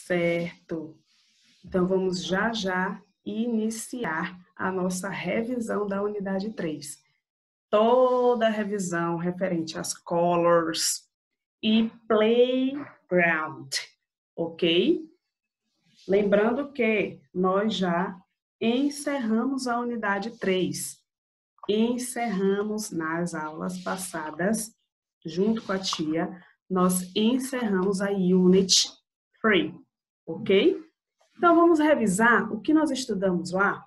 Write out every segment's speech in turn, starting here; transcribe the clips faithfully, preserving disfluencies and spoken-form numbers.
Certo. Então, vamos já já iniciar a nossa revisão da unidade três. Toda a revisão referente às colors e playground, ok? Lembrando que nós já encerramos a unidade três. Encerramos nas aulas passadas, junto com a tia, nós encerramos a Unit três, ok? Então, vamos revisar o que nós estudamos lá?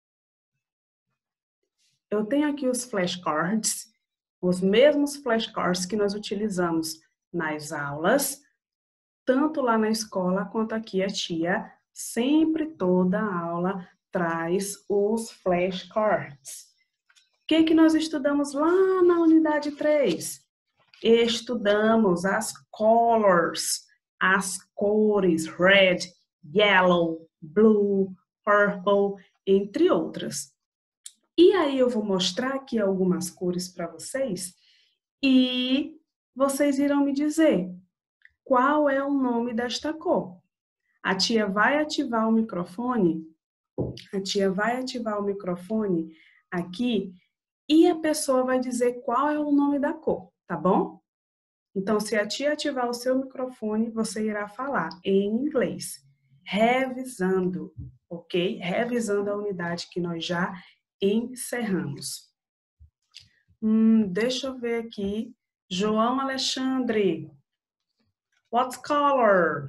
Eu tenho aqui os flashcards, os mesmos flashcards que nós utilizamos nas aulas, tanto lá na escola quanto aqui a tia, sempre toda aula traz os flashcards. O que que nós estudamos lá na unidade três? Estudamos as colors, as cores, red, yellow, blue, purple, entre outras. E aí eu vou mostrar aqui algumas cores para vocês e vocês irão me dizer qual é o nome desta cor. A tia vai ativar o microfone, a tia vai ativar o microfone aqui e a pessoa vai dizer qual é o nome da cor, tá bom? Então, se a tia ativar o seu microfone, você irá falar em inglês, revisando, ok? Revisando a unidade que nós já encerramos. Hum, deixa eu ver aqui. João Alexandre. What color?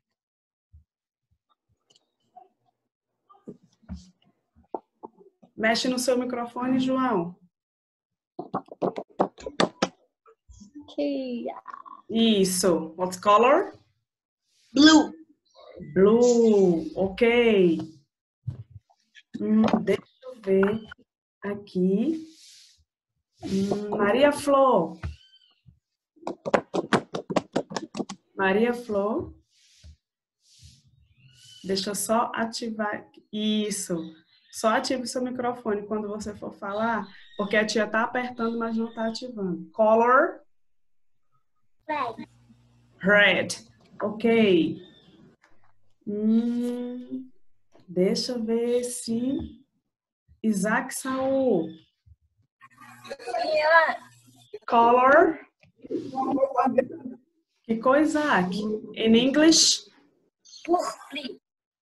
Mexe no seu microfone, João. Isso. What color? Blue. Blue. Ok. Hum, deixa eu ver aqui. Hum, Maria Flor. Maria Flor. Deixa eu só ativar. Isso. Só ative o seu microfone quando você for falar, porque a tia tá apertando, mas não tá ativando. Color? Red. Red. Ok. Hum, deixa eu ver se... Isaac Saul. Color? Que cor, Isaac? In English? Purple.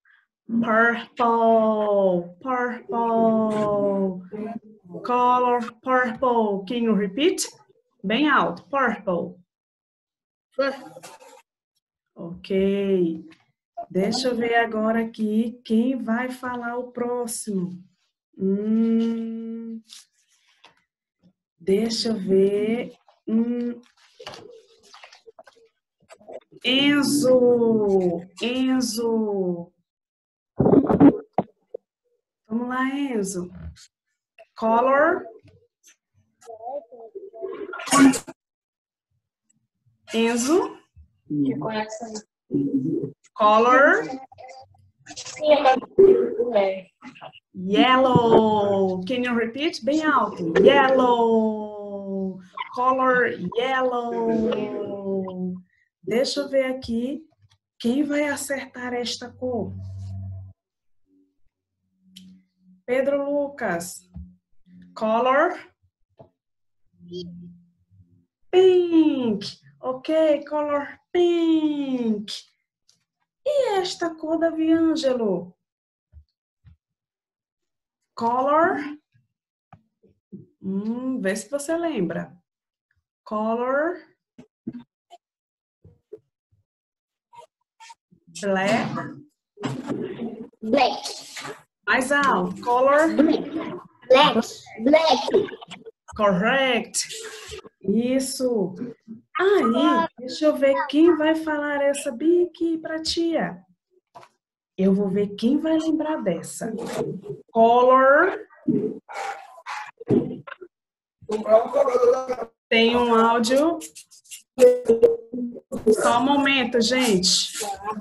Purple. Purple. Color purple. Can you repeat? Bem alto. Purple. Purple. Ok. Deixa eu ver agora aqui quem vai falar o próximo. Hum, deixa eu ver. Hum, Enzo. Enzo. Vamos lá, Enzo. Color. Enzo. Color. Yellow. Can you repeat? Bem alto. Yellow. Color yellow. Deixa eu ver aqui. Quem vai acertar esta cor? Pedro Lucas. Color. Pink. Ok, color pink. E esta cor, Davi Ângelo? Color. Hum, vê se você lembra. Color. Black. Black. Mais alto. Color. Black. Black. Correct. Isso. Aí, deixa eu ver quem vai falar essa bem aqui pra tia. Eu vou ver quem vai lembrar dessa. Color. Tem um áudio. Só um momento, gente.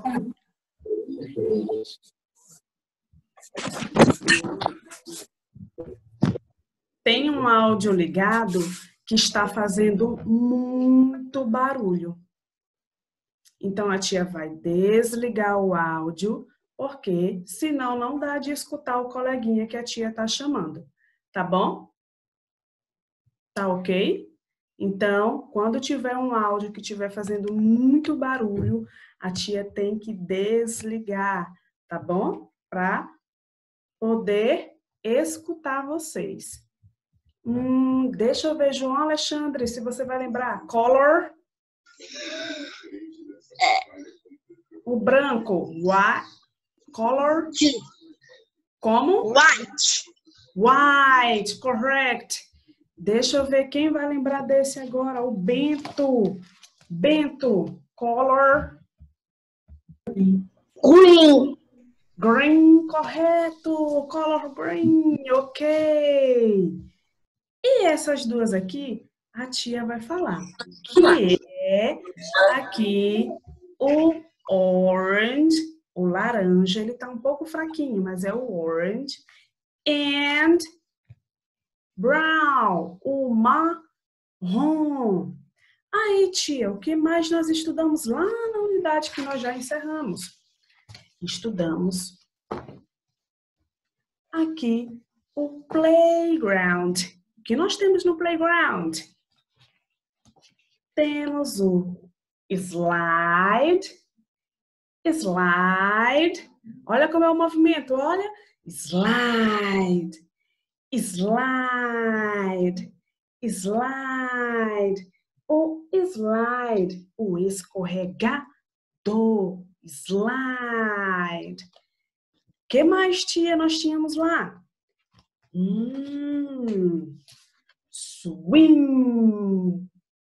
Tem um áudio ligado que está fazendo muito barulho. Então, a tia vai desligar o áudio, porque senão não dá de escutar o coleguinha que a tia está chamando. Tá bom? Tá ok? Então, quando tiver um áudio que estiver fazendo muito barulho, a tia tem que desligar, tá bom? Para poder escutar vocês. Hum, deixa eu ver, João Alexandre, se você vai lembrar. Color. O branco. What? Color. Como? White. White, correct. Deixa eu ver quem vai lembrar desse agora. O Bento. Bento. Color. Green. Green, correto. Color green, ok. E essas duas aqui, a tia vai falar. Que é aqui o orange, o laranja, ele tá um pouco fraquinho, mas é o orange. And brown, o marrom. Aí, tia, o que mais nós estudamos lá na unidade que nós já encerramos? Estudamos aqui o playground. O que nós temos no playground? Temos o slide, slide. Olha como é o movimento, olha. Slide, slide, slide. O slide, o escorregador, slide. Que mais, tia, nós tínhamos lá? Hum, swing,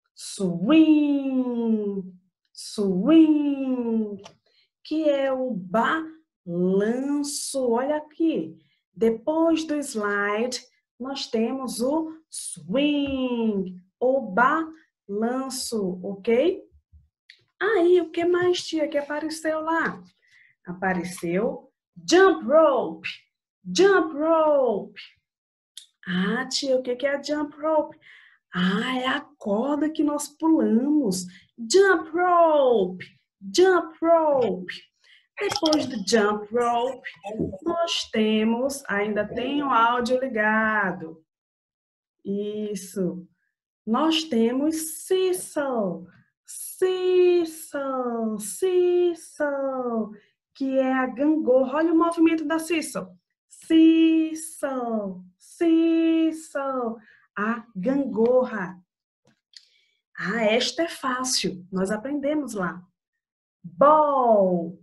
swing, swing, que é o balanço. Olha aqui, depois do slide, nós temos o swing, o balanço, ok? Aí, o que mais, tia, que apareceu lá? Apareceu jump rope, jump rope. Ah, tia, o que é a jump rope? Ah, é a corda que nós pulamos. Jump rope, jump rope. Depois do jump rope, nós temos, ainda tem o áudio ligado. Isso. Nós temos seesaw, seesaw, seesaw, que é a gangorra. Olha o movimento da seesaw. Seesaw, seesaw, a gangorra. Ah, esta é fácil, nós aprendemos lá. Ball,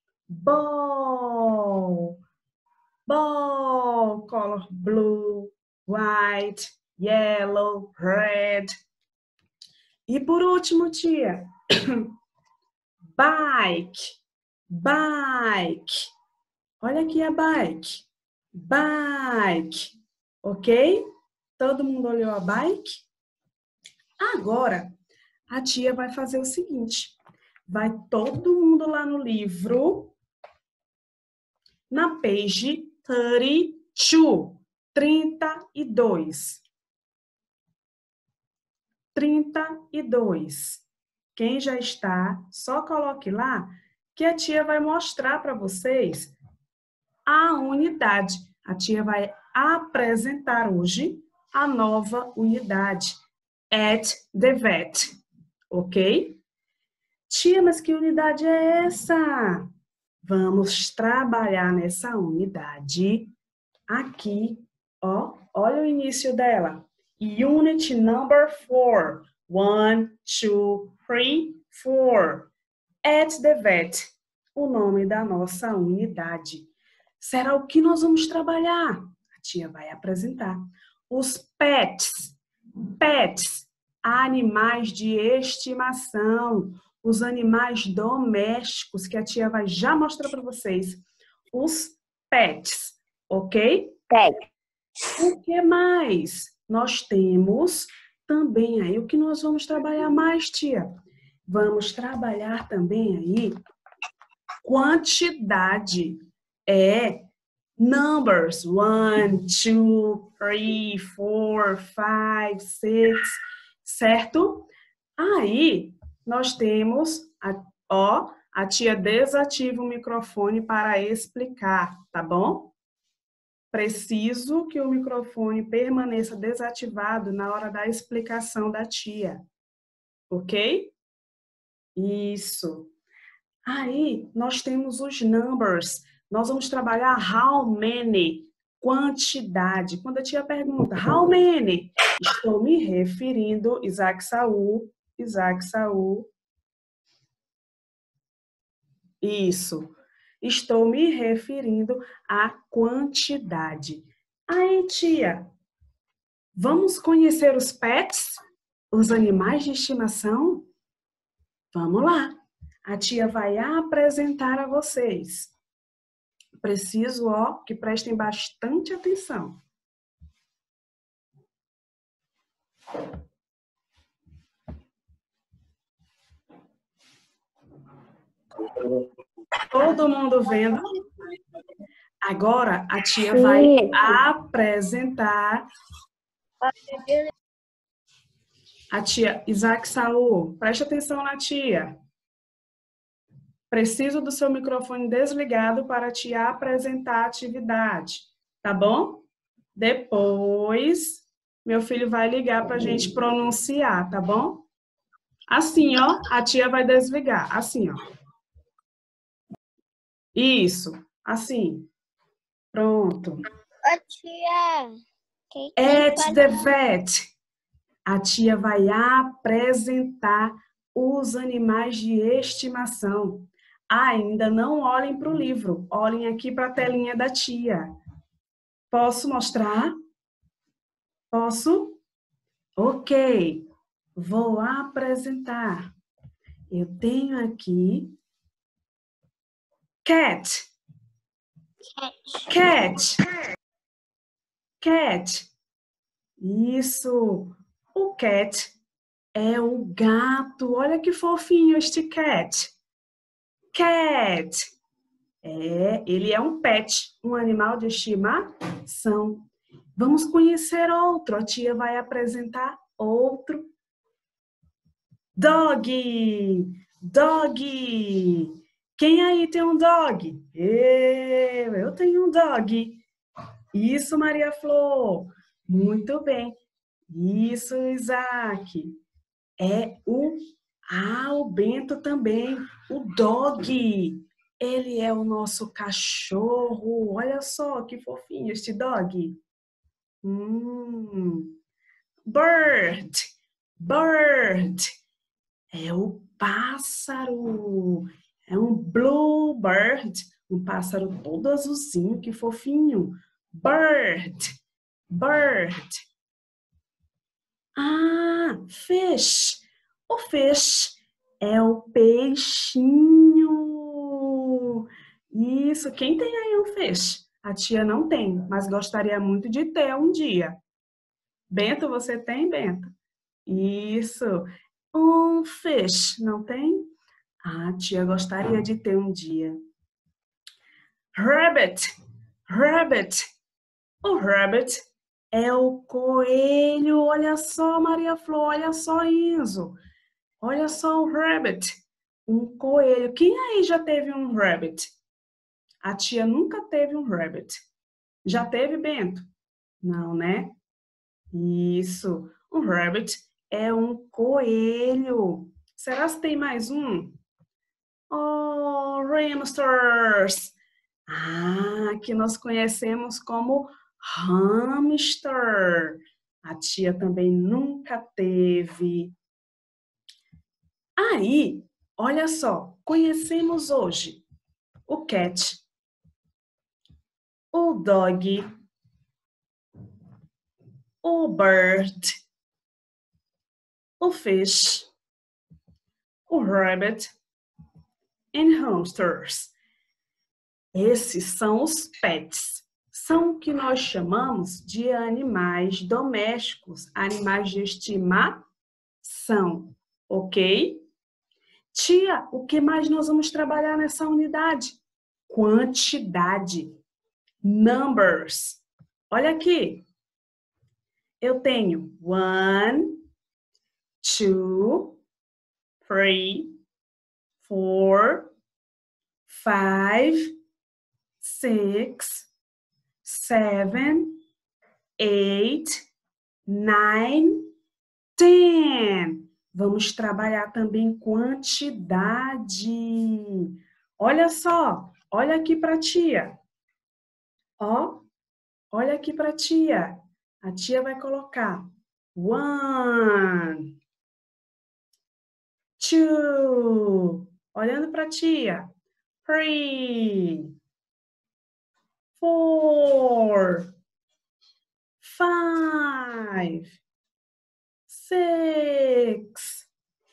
ball, ball, color blue, white, yellow, red. E por último, tia, bike, bike. Olha aqui a bike, bike, ok? Todo mundo olhou a bike? Agora, a tia vai fazer o seguinte, vai todo mundo lá no livro, na page trinta e dois, trinta e dois. trinta e dois. Quem já está, só coloque lá que a tia vai mostrar para vocês a unidade. A tia vai apresentar hoje a nova unidade, at the vet, ok? Tia, mas que unidade é essa? Vamos trabalhar nessa unidade aqui, ó, olha o início dela. Unit number four. One, two, three, four. At the vet. O nome da nossa unidade. Será o que nós vamos trabalhar? A tia vai apresentar. Os pets. Pets. Animais de estimação. Os animais domésticos que a tia vai já mostrar para vocês. Os pets. Ok? Pet. O que mais? Nós temos também aí, o que nós vamos trabalhar mais, tia? Vamos trabalhar também aí quantidade. É numbers. One, two, three, four, five, six. Certo? Aí, nós temos a Ó, a tia desativa o microfone para explicar, tá bom? Preciso que o microfone permaneça desativado na hora da explicação da tia, ok? Isso. Aí, nós temos os numbers. Nós vamos trabalhar how many, quantidade. Quando a tia pergunta, how many? Estou me referindo, Isaac Saul, Isaac Saul. Isso. Estou me referindo à quantidade. Aí, tia, vamos conhecer os pets? Os animais de estimação? Vamos lá. A tia vai apresentar a vocês. Preciso, ó, que prestem bastante atenção. Todo mundo vendo? Agora a tia vai apresentar. A tia Isaac Saul, preste atenção na tia. Preciso do seu microfone desligado para te apresentar a atividade, tá bom? Depois, meu filho vai ligar para a gente pronunciar, tá bom? Assim, ó, a tia vai desligar, assim, ó. Isso, assim. Pronto. Ô, tia. Que que At fala? the vet. A tia vai apresentar os animais de estimação. Ainda não olhem para o livro, olhem aqui para a telinha da tia. Posso mostrar? Posso? Ok. Vou apresentar. Eu tenho aqui cat. Cat. Cat. Isso. O cat é o gato. Olha que fofinho este cat. Cat. É, ele é um pet, um animal de estimação. Vamos conhecer outro. A tia vai apresentar outro. Dog. Dog. Quem aí tem um dog? Eu, eu tenho um dog. Isso, Maria Flor. Muito bem. Isso, Isaac. É o... Ah, o Bento também. O dog. Ele é o nosso cachorro. Olha só que fofinho este dog. Hum. Bird. Bird. É o pássaro. É um bluebird. Um pássaro todo azulzinho, que fofinho. Bird. Bird. Ah, fish. O fish é o peixinho. Isso, quem tem aí um fish? A tia não tem, mas gostaria muito de ter um dia. Bento, você tem, Bento? Isso, um fish, não tem? A tia gostaria de ter um dia. Rabbit, rabbit. O rabbit é o coelho. Olha só, Maria Flor, olha só, Enzo. Olha só o rabbit, um coelho. Quem aí já teve um rabbit? A tia nunca teve um rabbit. Já teve, Bento? Não, né? Isso, um rabbit é um coelho. Será que tem mais um? Oh, hamsters. Ah, que nós conhecemos como hamster. A tia também nunca teve. Aí, olha só, conhecemos hoje o cat, o dog, o bird, o fish, o rabbit e hamsters. Esses são os pets. São o que nós chamamos de animais domésticos, animais de estimação, ok? Tia, o que mais nós vamos trabalhar nessa unidade? Quantidade. Numbers. Olha aqui. Eu tenho one, two, three, four, five, six, seven, eight, nine, ten. Vamos trabalhar também quantidade. Olha só, olha aqui para a tia. Ó, olha aqui para a tia. A tia vai colocar one, two. Olhando para a tia. Three, four, five, six,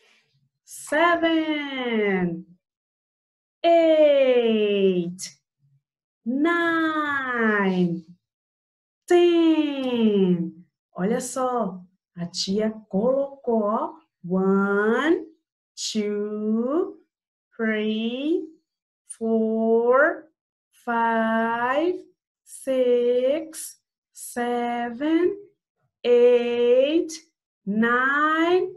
seven, eight, nine, ten. Olha só, a tia colocou, ó, one, two, three, four, five, six, seven, eight, nine,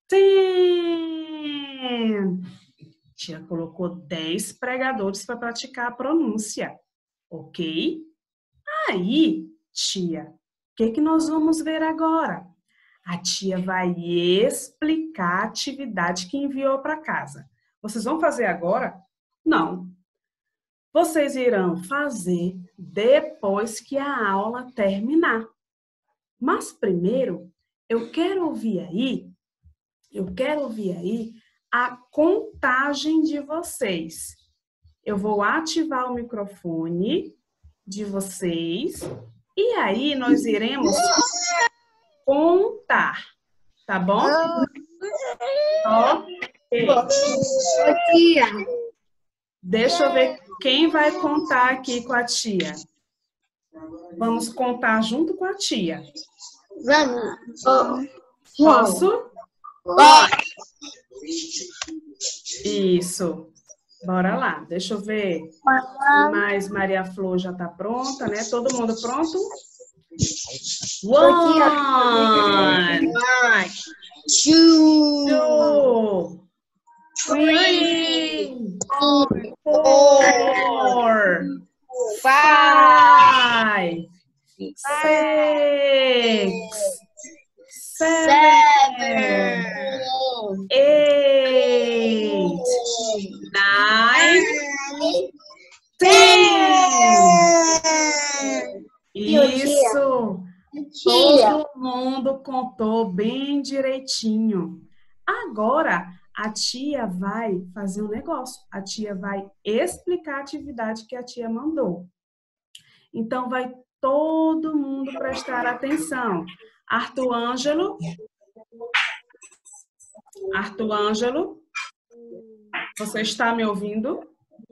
ten. Tia colocou dez pregadores para praticar a pronúncia, ok? Aí, tia, o que, que nós vamos ver agora? A tia vai explicar a atividade que enviou para casa. Vocês vão fazer agora? Não. Vocês irão fazer depois que a aula terminar. Mas primeiro, eu quero ouvir aí, eu quero ouvir aí a contagem de vocês. Eu vou ativar o microfone de vocês e aí nós iremos contar, tá bom? Ok. Deixa eu ver quem vai contar aqui com a tia. Vamos contar junto com a tia. Vamos. Posso? Bora. Isso. Bora lá. Deixa eu ver. Mas Maria Flor já tá pronta, né? Todo mundo pronto? One, Two. two, three, four, five, six, seven, eight, nine, ten. Isso! Todo mundo contou bem direitinho. Agora, a tia vai fazer um negócio. A tia vai explicar a atividade que a tia mandou. Então, vai todo mundo prestar atenção. Arthur Ângelo. Arthur Ângelo. Você está me ouvindo?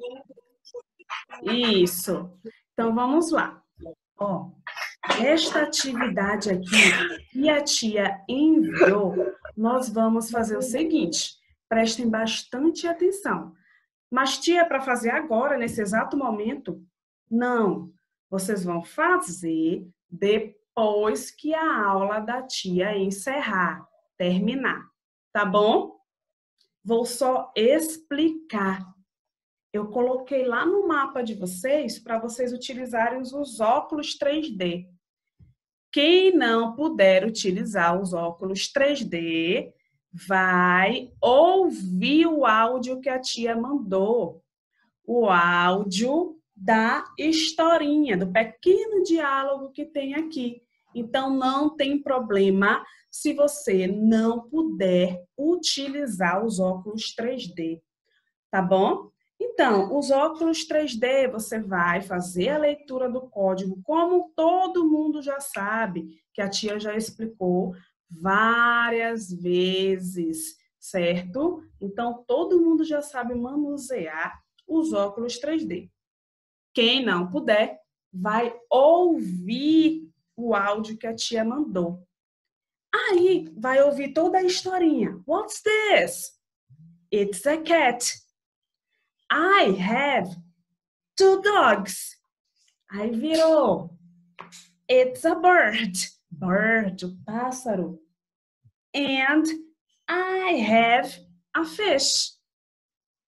Isso. Então, vamos lá. Ó, esta atividade aqui que a tia enviou, nós vamos fazer o seguinte. Prestem bastante atenção. Mas, tia, para fazer agora, nesse exato momento? Não. Vocês vão fazer depois que a aula da tia encerrar, terminar. Tá bom? Vou só explicar. Eu coloquei lá no mapa de vocês para vocês utilizarem os óculos três D. Quem não puder utilizar os óculos três D, vai ouvir o áudio que a tia mandou. O áudio da historinha, do pequeno diálogo que tem aqui. Então, não tem problema se você não puder utilizar os óculos três D, tá bom? Então, os óculos três D, você vai fazer a leitura do código, como todo mundo já sabe, que a tia já explicou várias vezes, certo? Então, todo mundo já sabe manusear os óculos três D. Quem não puder, vai ouvir o áudio que a tia mandou. Aí, vai ouvir toda a historinha. What's this? It's a cat. I have two dogs. Aí virou. It's a bird. Bird, o pássaro. And I have a fish.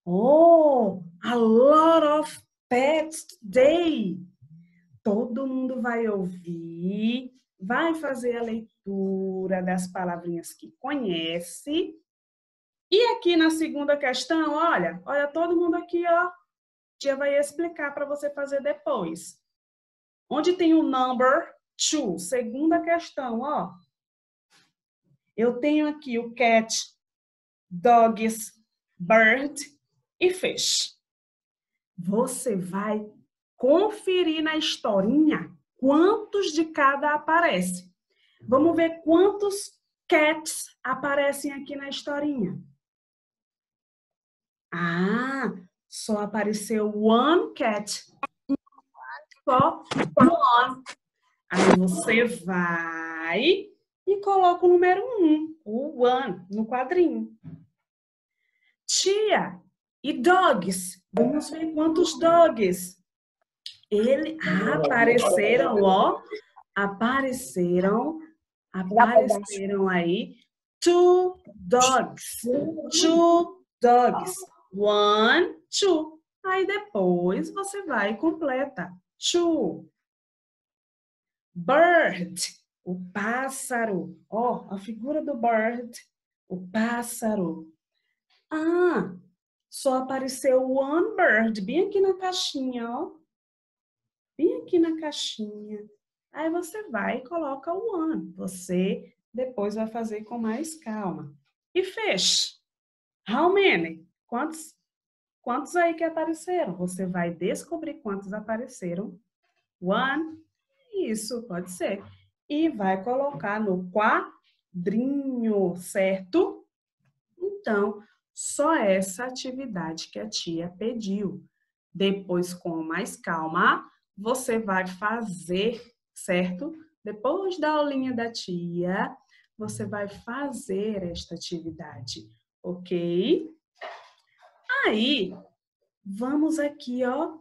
Oh, a lot of pets today. Todo mundo vai ouvir, vai fazer a leitura das palavrinhas que conhece. E aqui na segunda questão, olha, olha todo mundo aqui, ó. A tia vai explicar para você fazer depois. Onde tem o number two, segunda questão, ó. Eu tenho aqui o cat, dogs, bird e fish. Você vai conferir na historinha quantos de cada aparece. Vamos ver quantos cats aparecem aqui na historinha. Ah, só apareceu one cat. Só one. Aí você vai e coloca o número um, o one, no quadrinho. Tia, e dogs? Vamos ver quantos dogs. Ele apareceram, ó. Apareceram, apareceram aí. Two dogs. Two dogs. One, two. Aí depois você vai e completa. Two. Bird. O pássaro. Ó, a figura do bird. O pássaro. Ah, só apareceu one bird. Bem aqui na caixinha, ó. Bem aqui na caixinha. Aí você vai e coloca o one. Você depois vai fazer com mais calma. E fish? How many? Quantos, quantos aí que apareceram? Você vai descobrir quantos apareceram. One. Isso, pode ser. E vai colocar no quadrinho, certo? Então, só essa atividade que a tia pediu. Depois, com mais calma, você vai fazer, certo? Depois da aulinha da tia, você vai fazer esta atividade, ok? Aí, vamos aqui, ó.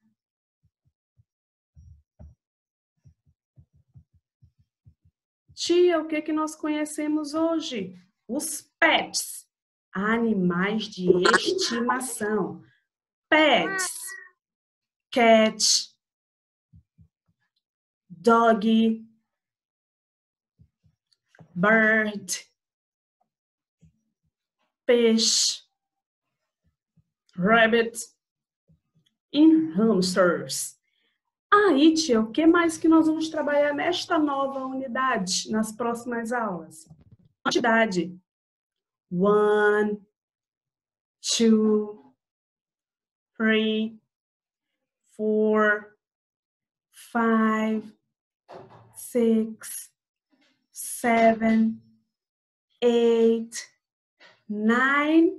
Tia, o que que nós conhecemos hoje? Os pets, animais de estimação. Pets, cat, dog, bird, fish, rabbit e hamsters. Aí, tia, o que mais que nós vamos trabalhar nesta nova unidade, nas próximas aulas? Quantidade. One, two, three, four, five, six, seven, eight, nine,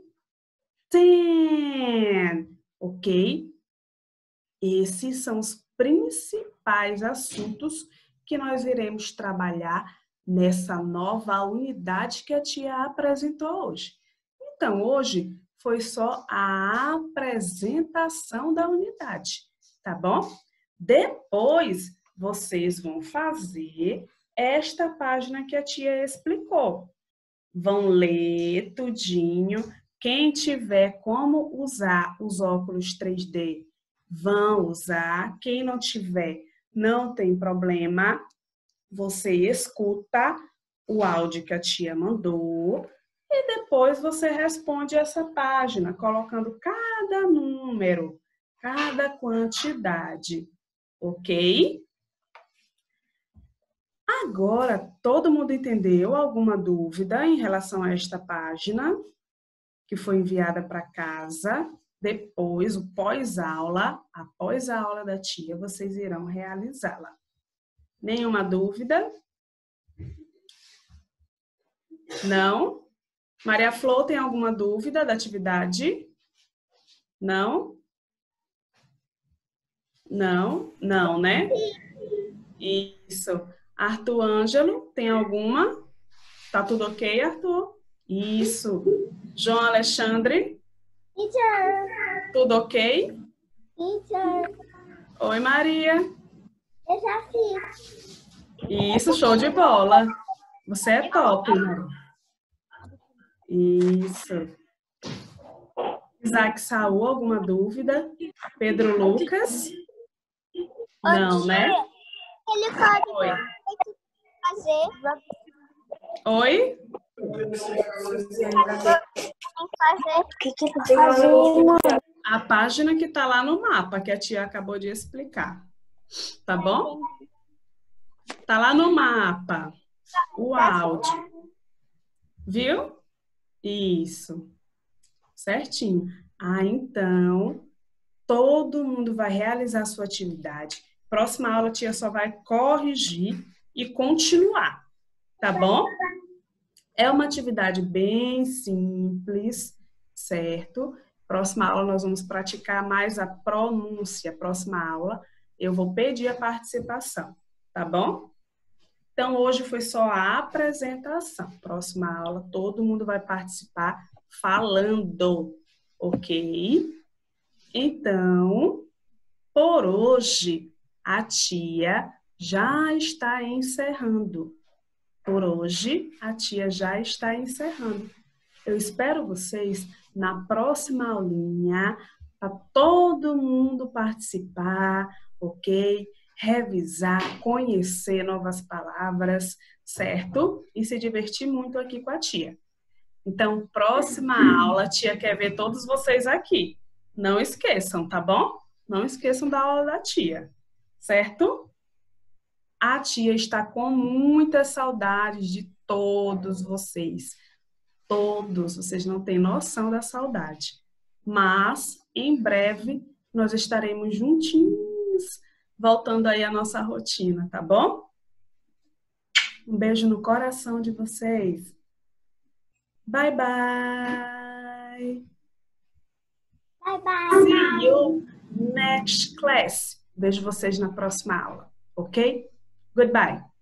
ten. Ok? Esses são os principais assuntos que nós iremos trabalhar nessa nova unidade que a tia apresentou hoje. Então, hoje foi só a apresentação da unidade, tá bom? Depois, vocês vão fazer esta página que a tia explicou. Vão ler tudinho. Quem tiver como usar os óculos três D, vão usar. Quem não tiver, não tem problema. Você escuta o áudio que a tia mandou e depois você responde essa página, colocando cada número, cada quantidade, ok? Agora, todo mundo entendeu alguma dúvida em relação a esta página que foi enviada para casa? Depois, o pós-aula, após a aula da tia, vocês irão realizá-la. Nenhuma dúvida? Não? Maria Flor, tem alguma dúvida da atividade? Não? Não? Não, né? Isso. Arthur Ângelo, tem alguma? Tá tudo ok, Arthur? Isso. João Alexandre? Teacher. Tudo ok? Teacher. Oi, Maria. Eu já fiz. Isso, show de bola. Você é top, Maria. Isso. Isaac Saul, alguma dúvida? Pedro Lucas? Não, né? Ele pode Oi. fazer. Oi? Fazer. O que que tá fazendo? A página que está lá no mapa, que a tia acabou de explicar. Tá bom? Tá lá no mapa. O áudio. Viu? Isso. Certinho. Ah, então, todo mundo vai realizar a sua atividade. Próxima aula, a tia só vai corrigir e continuar. Tá bom? É uma atividade bem simples, certo? Próxima aula nós vamos praticar mais a pronúncia. Próxima aula eu vou pedir a participação, tá bom? Então hoje foi só a apresentação. Próxima aula todo mundo vai participar falando, ok? Então, por hoje a tia já está encerrando. Por hoje, a tia já está encerrando. Eu espero vocês na próxima aulinha, para todo mundo participar, ok? Revisar, conhecer novas palavras, certo? E se divertir muito aqui com a tia. Então, próxima aula, a tia quer ver todos vocês aqui. Não esqueçam, tá bom? Não esqueçam da aula da tia, certo? A tia está com muitas saudades de todos vocês. Todos, vocês não têm noção da saudade. Mas, em breve, nós estaremos juntinhos, voltando aí à nossa rotina, tá bom? Um beijo no coração de vocês. Bye, bye. Bye, bye. See you next class. Vejo vocês na próxima aula, ok? Goodbye.